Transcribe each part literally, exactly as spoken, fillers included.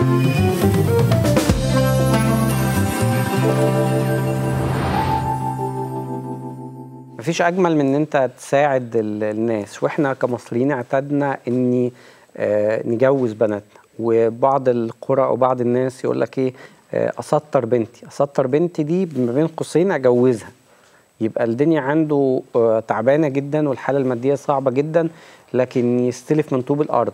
مفيش اجمل من ان انت تساعد الناس، واحنا كمصريين اعتدنا اني آه نجوز بناتنا، وبعض القرى او بعض الناس يقول لك ايه، آه اسطر بنتي، اسطر بنتي دي ما بين قوسين اجوزها. يبقى الدنيا عنده آه تعبانه جدا والحاله الماديه صعبه جدا، لكن يستلف من طوب الارض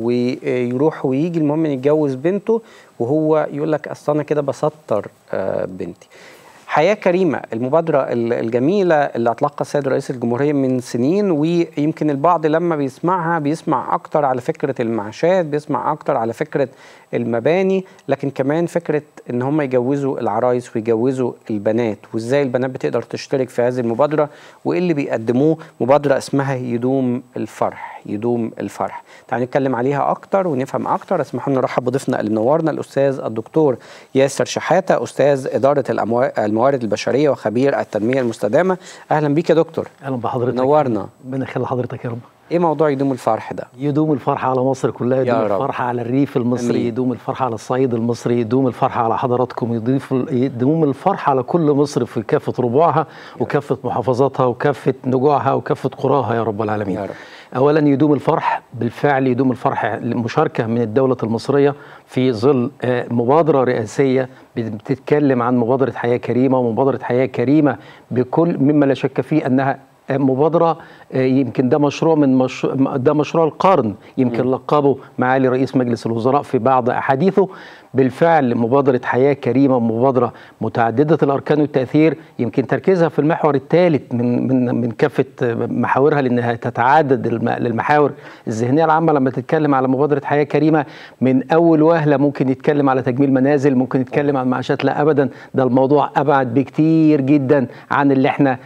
ويروح ويجي، المهم يتجوز بنته وهو يقول لك اصل انا كده بسطر آه بنتي. حياة كريمة، المبادرة الجميلة اللي أطلقها السيد رئيس الجمهورية من سنين، ويمكن البعض لما بيسمعها بيسمع أكتر على فكرة المعاشات، بيسمع أكتر على فكرة المباني، لكن كمان فكرة إن هم يجوزوا العرايس ويجوزوا البنات، وإزاي البنات بتقدر تشترك في هذه المبادرة، وإيه اللي بيقدموه. مبادرة اسمها يدوم الفرح، يدوم الفرح. تعالوا نتكلم عليها أكتر ونفهم أكتر. اسمحوا لنا نرحب بضيفنا اللي منورنا، الأستاذ الدكتور ياسر شحاتة، أستاذ إدارة الموارد البشرية وخبير التنمية المستدامة. أهلا بيك يا دكتور. أهلا بحضرتك. نورنا. ربنا يخلي حضرتك يا رب. ايه موضوع يدوم الفرح ده؟ يدوم الفرح على مصر كلها، يدوم الفرح على الريف المصري، أمين. يدوم الفرح على الصعيد المصري، يدوم الفرح على حضراتكم، يضيف يدوم الفرح على كل مصر في كافة ربوعها وكافة محافظاتها وكافة نجوعها وكافة قراها يا رب العالمين. يا رب. أولا يدوم الفرح، بالفعل يدوم الفرح مشاركة من الدولة المصرية في ظل مبادرة رئاسية بتتكلم عن مبادرة حياة كريمة، ومبادرة حياة كريمة بكل مما لا شك فيه أنها مبادرة، يمكن ده مشروع من مش... ده مشروع القرن، يمكن لقبه معالي رئيس مجلس الوزراء في بعض أحاديثه. بالفعل مبادرة حياة كريمة مبادرة متعددة الأركان والتأثير، يمكن تركيزها في المحور الثالث من من من كافة محاورها، لأنها تتعدد المحاور الذهنية العامة. لما تتكلم على مبادرة حياة كريمة من أول وهلة ممكن يتكلم على تجميل منازل، ممكن يتكلم عن معاشات، لا أبدا، ده الموضوع أبعد بكتير جدا عن اللي احنا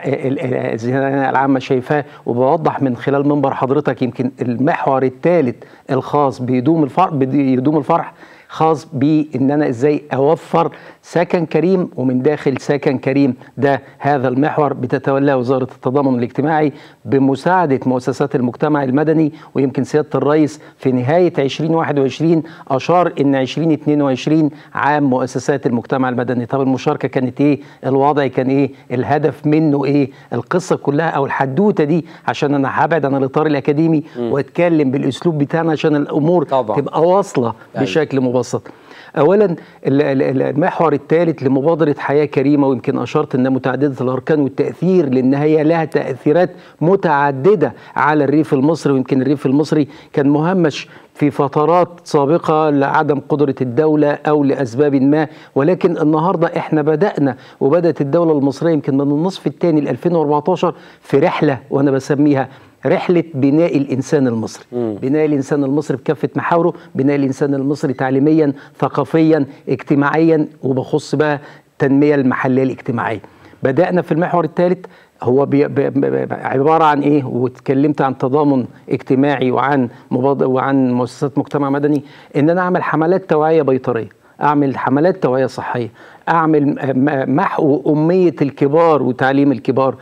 الذهنية العامة شايفاه. وبوضح من خلال منبر حضرتك يمكن المحور الثالث الخاص بيدوم الفرح، بيدوم الفرح خاص بإن أنا إزاي أوفر سكن كريم، ومن داخل سكن كريم ده هذا المحور بتتولاه وزارة التضامن الاجتماعي بمساعدة مؤسسات المجتمع المدني. ويمكن سيادة الرئيس في نهاية عشرين واحد وعشرين أشار إن عشرين اتنين وعشرين عام مؤسسات المجتمع المدني. طب المشاركة كانت إيه؟ الوضع كان إيه؟ الهدف منه إيه؟ القصة كلها أو الحدوتة دي، عشان أنا هبعد عن الإطار الأكاديمي وأتكلم بالأسلوب بتاعنا عشان الأمور طبعا تبقى واصلة بشكل مبسط. أولا المحور الثالث لمبادرة حياة كريمة، ويمكن أشرت أنها متعددة الأركان والتأثير، لأن هي لها تأثيرات متعددة على الريف المصري. ويمكن الريف المصري كان مهمش في فترات سابقة لعدم قدرة الدولة أو لأسباب ما، ولكن النهاردة إحنا بدأنا وبدأت الدولة المصرية يمكن من النصف الثاني ل ألفين وأربعتاشر في رحلة، وأنا بسميها رحلة بناء الإنسان المصري. مم. بناء الإنسان المصري بكافة محاوره، بناء الإنسان المصري تعليميا، ثقافيا، اجتماعيا، وبخص بقى التنمية المحلية الاجتماعية. بدأنا في المحور الثالث، هو بي بي عبارة عن إيه؟ واتكلمت عن تضامن اجتماعي وعن مبادرة وعن مؤسسات مجتمع مدني، إن أنا أعمل حملات توعية بيطرية، أعمل حملات توعية صحية، أعمل محو أمية الكبار وتعليم الكبار،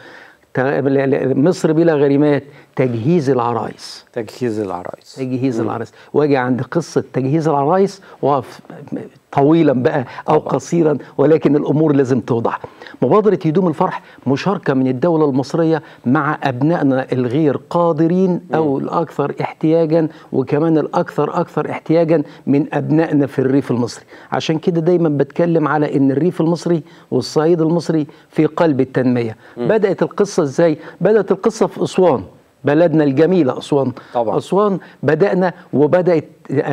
مصر بلا غريمات، تجهيز العرايس تجهيز العرايس تجهيز مم. العرايس. واجي عند قصة تجهيز العرايس واقف طويلا بقى أو طبعا. قصيرا، ولكن الأمور لازم توضح. مبادرة يدوم الفرح مشاركة من الدولة المصرية مع أبنائنا الغير قادرين أو م. الأكثر احتياجا، وكمان الأكثر أكثر احتياجا من أبنائنا في الريف المصري. عشان كده دايما بتكلم على أن الريف المصري والصعيد المصري في قلب التنمية. م. بدأت القصة إزاي؟ بدأت القصة في أسوان، بلدنا الجميلة أسوان. طبعا. أسوان بدأنا وبدأت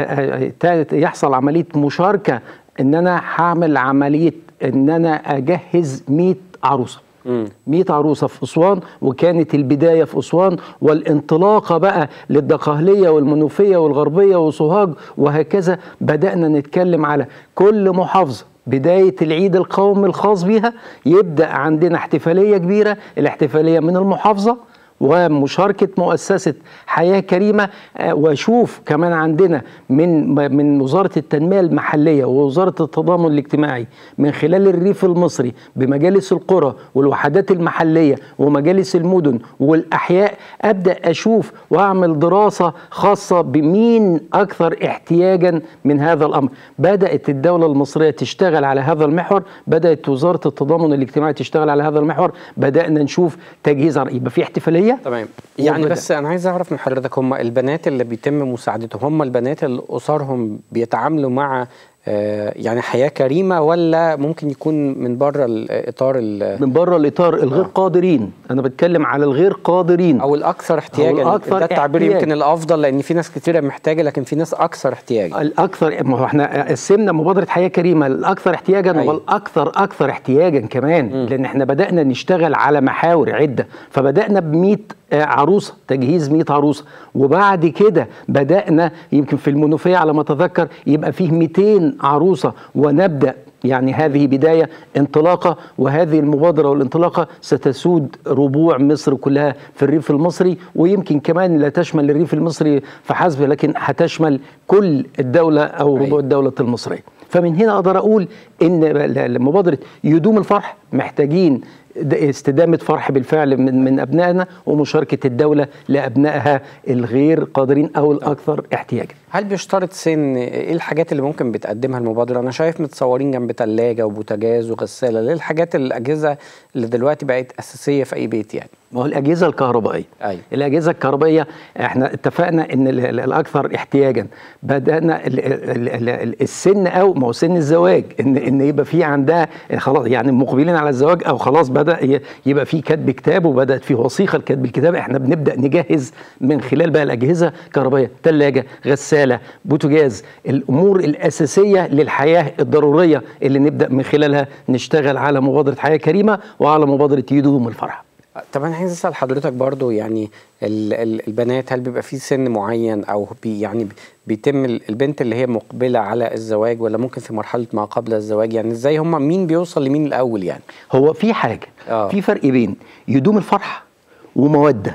يحصل عملية مشاركة، إن أنا هعمل عملية إن أنا أجهز مئة عروسة. مئة عروسة في أسوان، وكانت البداية في أسوان، والانطلاقة بقى للدقهلية والمنوفية والغربية وسوهاج وهكذا. بدأنا نتكلم على كل محافظة بداية العيد القومي الخاص بها، يبدأ عندنا احتفالية كبيرة، الاحتفالية من المحافظة ومشاركة مؤسسة حياة كريمة، واشوف كمان عندنا من من وزارة التنمية المحلية ووزارة التضامن الاجتماعي من خلال الريف المصري بمجالس القرى والوحدات المحلية ومجالس المدن والأحياء، أبدأ أشوف وأعمل دراسة خاصة بمين أكثر احتياجا من هذا الأمر. بدأت الدولة المصرية تشتغل على هذا المحور، بدأت وزارة التضامن الاجتماعي تشتغل على هذا المحور، بدأنا نشوف تجهيز، يبقى في احتفالية. تمام. يعني بس أنا عايز أعرف من حضرتك، هم البنات اللي بيتم مساعدتهم هم البنات اللي أسرهم بيتعاملوا مع يعني حياة كريمة، ولا ممكن يكون من بره الإطار من بره الإطار الغير آه. قادرين؟ أنا بتكلم على الغير قادرين أو الأكثر احتياجا. ده التعبير احتياج. يمكن الأفضل، لأن في ناس كتيرة محتاجة لكن في ناس أكثر احتياجا. الأكثر، ما هو احنا قسمنا مبادرة حياة كريمة الأكثر احتياجا أيوة. والأكثر أكثر احتياجا كمان، م. لأن احنا بدأنا نشتغل على محاور عدة. فبدأنا بمئة عروسة، تجهيز مئة عروسة، وبعد كده بدأنا يمكن في المنوفية على ما أتذكر يبقى فيه مئتين عروسة، ونبدأ يعني هذه بداية انطلاقة، وهذه المبادرة والانطلاقة ستسود ربوع مصر كلها في الريف المصري، ويمكن كمان لا تشمل الريف المصري فحسب، لكن هتشمل كل الدولة أو ربوع الدولة المصرية. فمن هنا أقدر أقول إن مبادرة يدوم الفرح محتاجين استدامة فرح بالفعل من من أبنائنا، ومشاركة الدولة لأبنائها الغير قادرين أو الأكثر احتياجا. هل بيشترط سن؟ إيه الحاجات اللي ممكن بتقدمها المبادرة؟ أنا شايف متصورين جنب ثلاجة وبوتاجاز وغسالة. ليه الحاجات الأجهزة اللي دلوقتي بقت أساسية في أي بيت يعني؟ ما هو الأجهزة الكهربائية. أيوة. الأجهزة الكهربائية احنا اتفقنا إن الأكثر احتياجا بدأنا السن، أو ما هو سن الزواج، إن إن يبقى في عندها خلاص يعني مقبلين على الزواج، أو خلاص بدأ يبقى في كتب كتاب وبدأت في وثيقة لكتب الكتاب. احنا بنبدأ نجهز من خلال بقى الأجهزة الكهربائية، ثلاجة، غسالة، بوتاجاز، الأمور الأساسية للحياة الضرورية اللي نبدأ من خلالها نشتغل على مبادرة حياة كريمة وعلى مبادرة يدوم الفرح. طب انا عايز اسال حضرتك برضو، يعني البنات هل بيبقى في سن معين، او بي يعني بيتم البنت اللي هي مقبله على الزواج، ولا ممكن في مرحله ما قبل الزواج؟ يعني ازاي هم مين بيوصل لمين الاول؟ يعني هو في حاجه آه. في فرق بين يدوم الفرح وموده.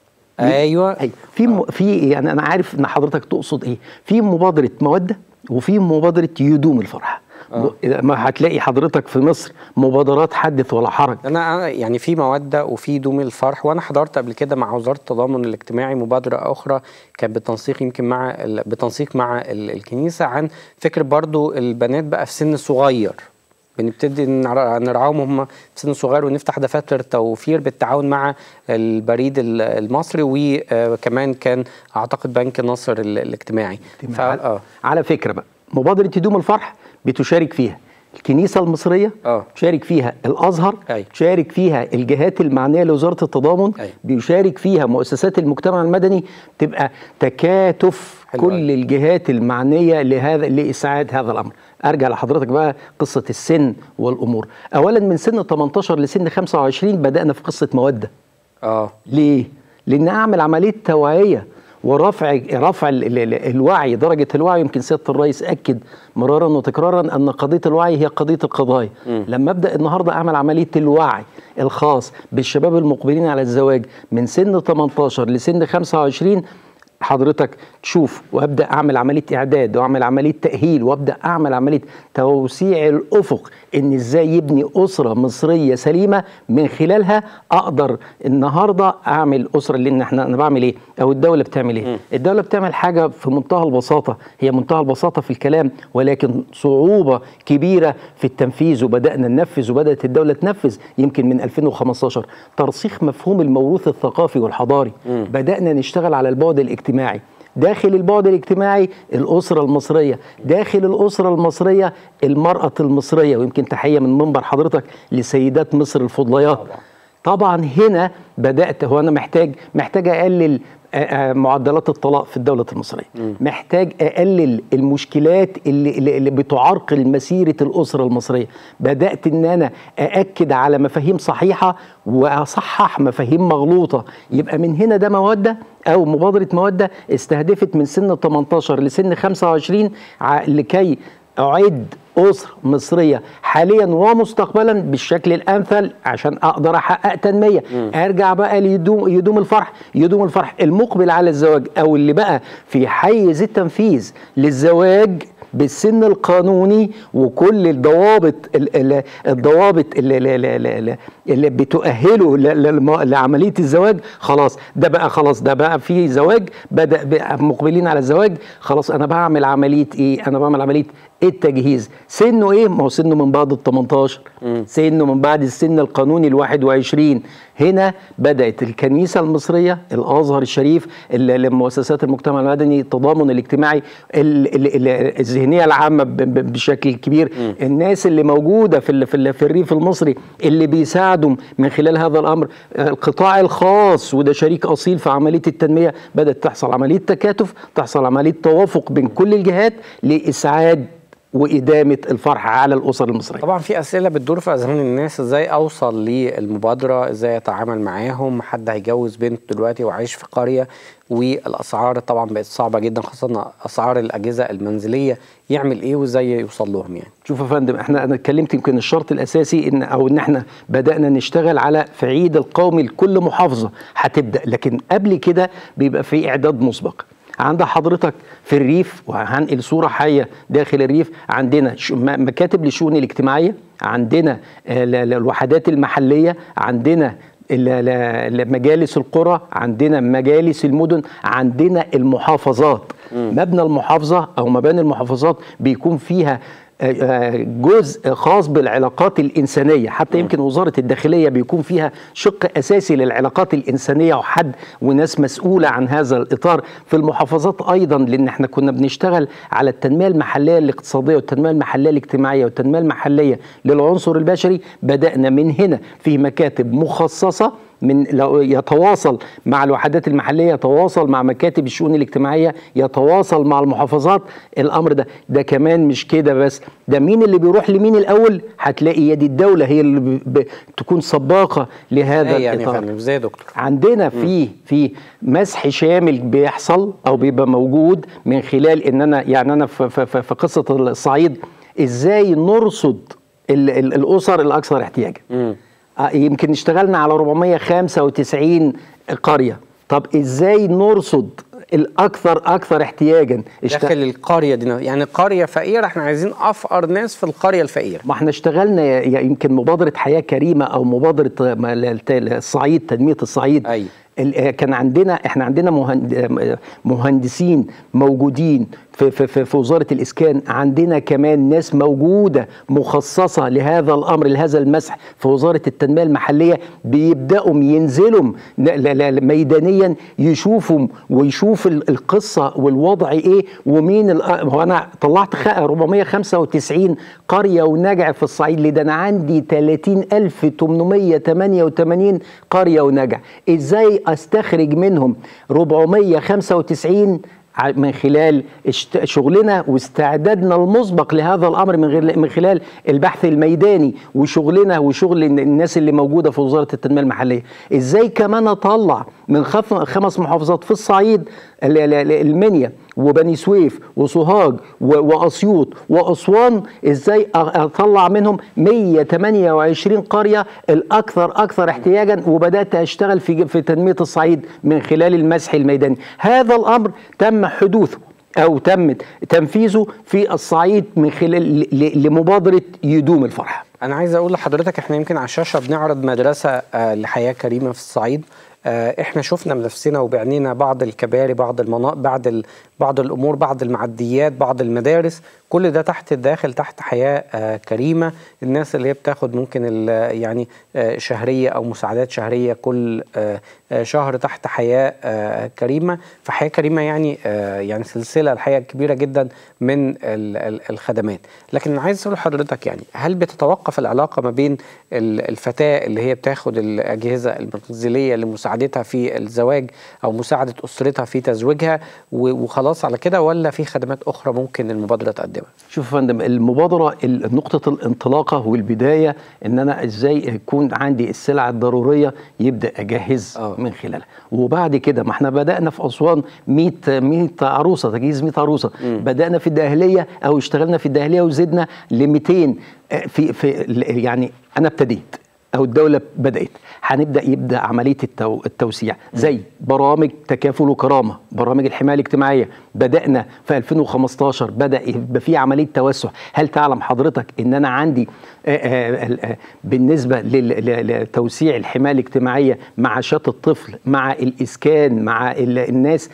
ايوه في م... في يعني انا عارف ان حضرتك تقصد ايه. في مبادره موده وفي مبادره يدوم الفرح. آه. ما هتلاقي حضرتك في مصر مبادرات حدث ولا حرج. انا يعني في موده وفي دوم الفرح، وانا حضرت قبل كده مع وزاره التضامن الاجتماعي مبادره اخرى كانت بالتنسيق يمكن مع بتنسيق مع الكنيسه، عن فكره برضو البنات بقى في سن صغير، بنبتدي نرعاهم هم في سن صغير، ونفتح دفاتر توفير بالتعاون مع البريد المصري، وكمان كان اعتقد بنك النصر الاجتماعي. ف... آه. على فكره بقى مبادره يدوم الفرح بتشارك فيها الكنيسة المصرية، أوه. تشارك فيها الأزهر، أي. تشارك فيها الجهات المعنية لوزارة التضامن، أي. بيشارك فيها مؤسسات المجتمع المدني، تبقى تكاتف كل أي. الجهات المعنية لهذا لإسعاد هذا الأمر. أرجع لحضرتك بقى قصة السن والأمور. أولا من سن ثمانية عشر لسن خمسة وعشرين بدأنا في قصة مودة. آه. ليه؟ لأن أعمل عملية توعية ورفع رفع الوعي، درجة الوعي. يمكن سيادة الرئيس أكد مرارا وتكرارا أن قضية الوعي هي قضية القضايا. م. لما أبدأ النهاردة أعمل عملية الوعي الخاص بالشباب المقبلين على الزواج من سن ثمانية عشر لسن خمسة وعشرين، حضرتك تشوف، وابدا اعمل عمليه اعداد واعمل عمليه تاهيل وابدا اعمل عمليه توسيع الافق، ان ازاي يبني اسره مصريه سليمه من خلالها اقدر النهارده اعمل اسره. لان احنا انا بعمل ايه او الدوله بتعمل ايه؟ م. الدوله بتعمل حاجه في منتهى البساطه، هي منتهى البساطه في الكلام ولكن صعوبه كبيره في التنفيذ، وبدانا ننفذ وبدات الدوله تنفذ يمكن من ألفين وخمستاشر ترسيخ مفهوم الموروث الثقافي والحضاري. م. بدانا نشتغل على البعد الاجتماعي. داخل البعد الاجتماعي الأسرة المصرية، داخل الأسرة المصرية المرأة المصرية، ويمكن تحية من منبر حضرتك لسيدات مصر الفضليات. طبعا هنا بدأت، هو أنا محتاج محتاج أقلل معدلات الطلاق في الدولة المصرية، م. محتاج أقلل المشكلات اللي, اللي بتعرقل مسيرة الأسرة المصرية. بدأت أن أنا أأكد على مفاهيم صحيحة وأصحح مفاهيم مغلوطة. يبقى من هنا ده مودة أو مبادرة مودة استهدفت من سن ثمانية عشر لسن خمسة وعشرين لكي أعد أسرة مصرية حاليا ومستقبلا بالشكل الأمثل عشان أقدر أحقق تنمية. م. أرجع بقى ليدوم يدوم الفرح يدوم الفرح المقبل على الزواج أو اللي بقى في حيز التنفيذ للزواج بالسن القانوني وكل الضوابط الضوابط اللي, اللي, اللي بتؤهله لعمليه الزواج، خلاص ده بقى خلاص ده بقى في زواج، بدا مقبلين على الزواج، خلاص انا بعمل عمليه ايه؟ انا بعمل عمليه التجهيز. سنه ايه؟ ما هو سنه من بعد ال تمنتاشر، سنه من بعد السن القانوني ال واحد وعشرين. هنا بدات الكنيسه المصريه، الازهر الشريف، المؤسسات المجتمع المدني، التضامن الاجتماعي، الذهنيه العامه بشكل كبير، م. الناس اللي موجوده في في الريف المصري اللي بيساعدوا من خلال هذا الامر، القطاع الخاص وده شريك اصيل في عمليه التنميه، بدات تحصل عمليه تكاتف، تحصل عمليه توافق بين كل الجهات لاسعاد وإدامة الفرح على الأسر المصرية. طبعا في أسئلة بتدور في أذهان الناس، إزاي أوصل للمبادرة، إزاي أتعامل معاهم، حد هيجوز بنت دلوقتي وعايش في قرية والأسعار طبعا بقت صعبة جدا، خاصة أسعار الأجهزة المنزلية، يعمل إيه وإزاي يوصل لهم يعني؟ شوف يا فندم، إحنا أنا اتكلمت يمكن الشرط الأساسي إن أو إن إحنا بدأنا نشتغل على في عيد القومي لكل محافظة هتبدأ، لكن قبل كده بيبقى في إعداد مسبق. عند حضرتك في الريف، وهنقل صورة حية داخل الريف، عندنا مكاتب للشؤون الاجتماعية، عندنا الوحدات المحلية، عندنا مجالس القرى، عندنا مجالس المدن، عندنا المحافظات. مبنى المحافظة أو مباني المحافظات بيكون فيها جزء خاص بالعلاقات الإنسانية، حتى يمكن وزارة الداخلية بيكون فيها شق أساسي للعلاقات الإنسانية وحد وناس مسؤولة عن هذا الإطار. في المحافظات أيضا، لأن احنا كنا بنشتغل على التنمية المحلية الاقتصادية والتنمية المحلية الاجتماعية والتنمية المحلية للعنصر البشري، بدأنا من هنا في مكاتب مخصصة من لو يتواصل مع الوحدات المحلية، يتواصل مع مكاتب الشؤون الاجتماعية، يتواصل مع المحافظات. الأمر ده ده كمان مش كده بس، ده مين اللي بيروح لمين الأول؟ هتلاقي يد الدولة هي اللي تكون سباقة لهذا يعني الإطار. يعني ازاي يا دكتور؟ عندنا في في مسح شامل بيحصل أو بيبقى موجود من خلال إن أنا يعني أنا في, في, في قصة الصعيد إزاي نرصد ال ال الأسر الأكثر احتياجا. م. يمكن اشتغلنا على أربعمية وخمسة وتسعين قرية. طب ازاي نرصد الاكثر اكثر احتياجا داخل القريه دي؟ يعني قريه فقيره احنا عايزين افقر ناس في القريه الفقيره. ما احنا اشتغلنا يمكن مبادره حياه كريمه او مبادره الصعيد، تنميه الصعيد. أي. كان عندنا احنا عندنا مهندسين موجودين في, في, في, في وزارة الإسكان، عندنا كمان ناس موجودة مخصصة لهذا الأمر لهذا المسح في وزارة التنمية المحلية، بيبدأوا ينزلوا ميدانيا يشوفوا ويشوف القصة والوضع إيه ومين. هو أنا طلعت أربعمية وخمسة وتسعين قرية ونجع في الصعيد، لده أنا عندي ثلاثين ألف وثمانمية وثمانية وثمانين قرية ونجع. إزاي أستخرج منهم أربعمية وخمسة وتسعين من خلال شغلنا واستعدادنا المسبق لهذا الامر من غير من خلال البحث الميداني وشغلنا وشغل الناس اللي موجوده في وزاره التنميه المحليه؟ ازاي كمان اطلع من خمس محافظات في الصعيد، المنيا وبني سويف وسوهاج واسيوط واسوان، ازاي اطلع منهم مية وثمانية وعشرين قريه الاكثر اكثر احتياجا، وبدات اشتغل في في تنميه الصعيد من خلال المسح الميداني. هذا الامر تم حدوثه او تم تنفيذه في الصعيد من خلال لمبادره يدوم الفرح. انا عايز اقول لحضرتك احنا يمكن على الشاشه بنعرض مدرسه لحياه كريمه في الصعيد. احنا شفنا بنفسنا وبعنينا بعض الكباري، بعض المناطق، بعض ال... بعض الامور، بعض المعديات، بعض المدارس، كل ده تحت داخل تحت حياه كريمه. الناس اللي هي بتاخد ممكن يعني شهريه او مساعدات شهريه كل شهر تحت حياه كريمه. فحياه كريمه يعني يعني سلسله الحقيقه كبيره جدا من الخدمات. لكن عايز اسال حضرتك، يعني هل بتتوقف العلاقه ما بين الفتاه اللي هي بتاخد الاجهزه المنزليه لمساعدتها في الزواج او مساعده اسرتها في تزويجها وخلاص على كده، ولا في خدمات اخرى ممكن المبادره تقدمها؟ كده؟ شوف يا فندم، المبادرة نقطة الانطلاقة والبداية ان انا ازاي يكون عندي السلع الضرورية يبدأ اجهز أوه. من خلالها. وبعد كده ما احنا بدأنا في اسوان مية عروسة، تجهيز مية عروسة. م. بدأنا في الداهلية او اشتغلنا في الداهلية وزدنا ل ميتين في في يعني انا ابتديت او الدولة بدأت، هنبدأ يبدأ عملية التو التوسيع زي برامج تكافل وكرامة، برامج الحماية الاجتماعية. بدأنا في ألفين وخمستاشر بدأ يبقى في عملية توسع. هل تعلم حضرتك ان انا عندي آآ آآ بالنسبة لتوسيع الحماية الاجتماعية معاشات الطفل مع الإسكان مع الناس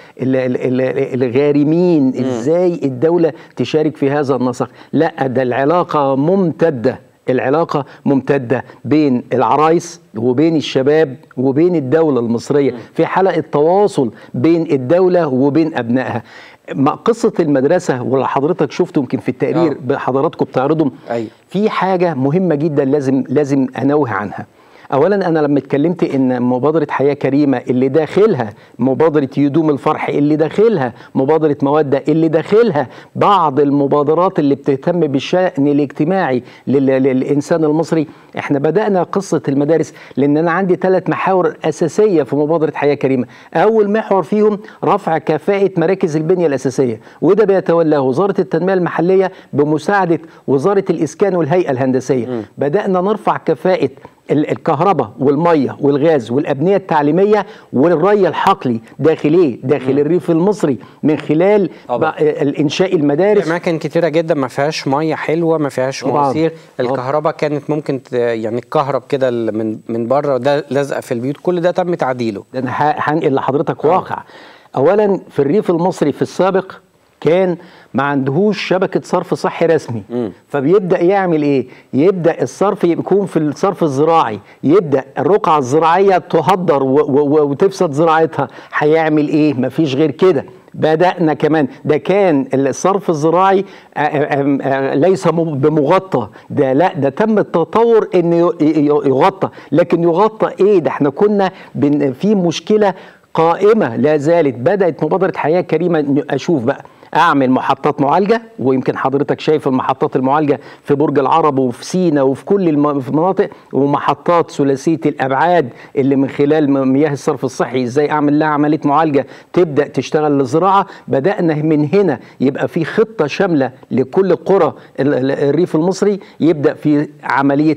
الغارمين، ازاي الدولة تشارك في هذا النسق؟ لا، ده العلاقة ممتدة، العلاقة ممتدة بين العرايس وبين الشباب وبين الدولة المصرية، في حلقة تواصل بين الدولة وبين أبنائها. قصة المدرسة واللي حضرتك شفته يمكن في التقرير بحضراتكم بتعرضهم، في حاجة مهمة جدا لازم لازم أنوه عنها. اولا انا لما اتكلمت ان مبادره حياه كريمه اللي داخلها مبادره يدوم الفرح، اللي داخلها مبادره موده، اللي داخلها بعض المبادرات اللي بتهتم بالشأن الاجتماعي للانسان المصري، احنا بدانا قصه المدارس لان انا عندي ثلاث محاور اساسيه في مبادره حياه كريمه. اول محور فيهم رفع كفاءه مراكز البنيه الاساسيه، وده بيتولاه وزاره التنميه المحليه بمساعده وزاره الاسكان والهيئه الهندسيه. م. بدانا نرفع كفاءه الكهرباء والميه والغاز والابنيه التعليميه والري الحقلي داخل ايه؟ داخل م. الريف المصري من خلال الانشاء المدارس. اماكن كتيره جدا ما فيهاش ميه حلوه، ما فيهاش مواسير، الكهرباء كانت ممكن يعني الكهرب كده من من بره ده لازقه في البيوت، كل ده تم تعديله. ده انا هنقل لحضرتك واقع. اولا في الريف المصري في السابق كان ما عندهوش شبكة صرف صحي رسمي، م. فبيبدأ يعمل ايه؟ يبدأ الصرف يكون في الصرف الزراعي، يبدأ الرقعة الزراعية تهدر وتفسد زراعتها. هيعمل ايه؟ مفيش غير كده. بدأنا كمان، ده كان الصرف الزراعي ليس بمغطى، ده لا، ده تم التطور انه يغطى. لكن يغطى ايه؟ ده احنا كنا في مشكلة قائمة لا زالت. بدأت مبادرة حياة كريمة اشوف بقى اعمل محطات معالجه، ويمكن حضرتك شايف المحطات المعالجه في برج العرب وفي سينا وفي كل المناطق، ومحطات ثلاثيه الابعاد اللي من خلال مياه الصرف الصحي ازاي اعمل لها عمليه معالجه تبدا تشتغل للزراعه. بدانا من هنا يبقى في خطه شامله لكل قرى الريف المصري، يبدا في عمليه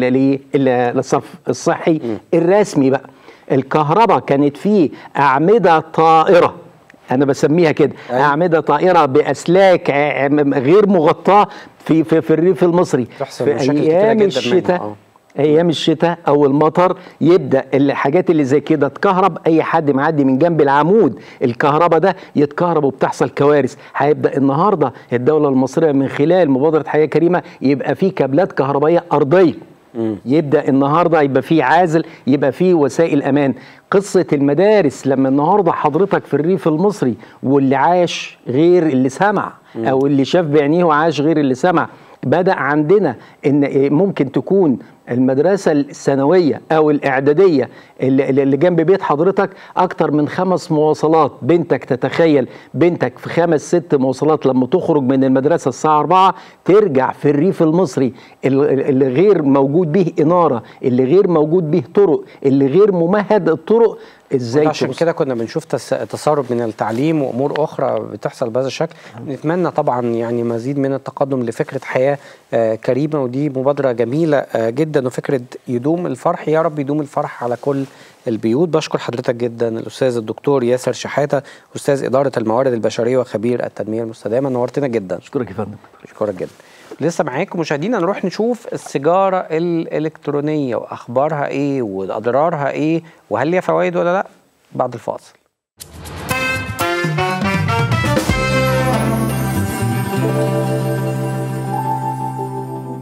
للصرف الصحي الرسمي. بقى الكهرباء كانت فيه اعمده طائره، أنا بسميها كده، أيوة. أعمدة طائرة بأسلاك غير مغطاة في في, في الريف المصري. في أيام الشتاء، أيام الشتاء أو المطر يبدأ الحاجات اللي زي كده تكهرب. أي حد معدي من جنب العمود الكهرباء ده يتكهرب وبتحصل كوارث. هيبدأ النهاردة الدولة المصرية من خلال مبادرة حياة كريمة يبقى في كابلات كهربائية أرضية. م. يبدأ النهاردة يبقى في عازل، يبقى في وسائل أمان. قصة المدارس لما النهاردة حضرتك في الريف المصري واللي عاش غير اللي سمع، م. أو اللي شاف بعينيه وعاش غير اللي سمع، بدأ عندنا إن ممكن تكون المدرسة الثانوية أو الإعدادية اللي جنب بيت حضرتك أكتر من خمس مواصلات. بنتك تتخيل بنتك في خمس ست مواصلات لما تخرج من المدرسة الساعة أربعة ترجع في الريف المصري اللي غير موجود به إنارة، اللي غير موجود به طرق، اللي غير ممهد الطرق. ازاي؟ عشان كده كنا بنشوف تسرب من التعليم وامور اخرى بتحصل بهذا الشكل. نتمنى طبعا يعني مزيد من التقدم لفكره حياه كريمه، ودي مبادره جميله جدا، وفكره يدوم الفرح. يا رب يدوم الفرح على كل البيوت. بشكر حضرتك جدا الاستاذ الدكتور ياسر شحاته، استاذ اداره الموارد البشريه وخبير التنميه المستدامه. نورتنا جدا. اشكرك يا فندم. اشكرك جدا. لسه معاكم مشاهدينا، نروح نشوف السيجاره الالكترونيه واخبارها ايه واضرارها ايه، وهل ليها فوائد ولا لا بعد الفاصل.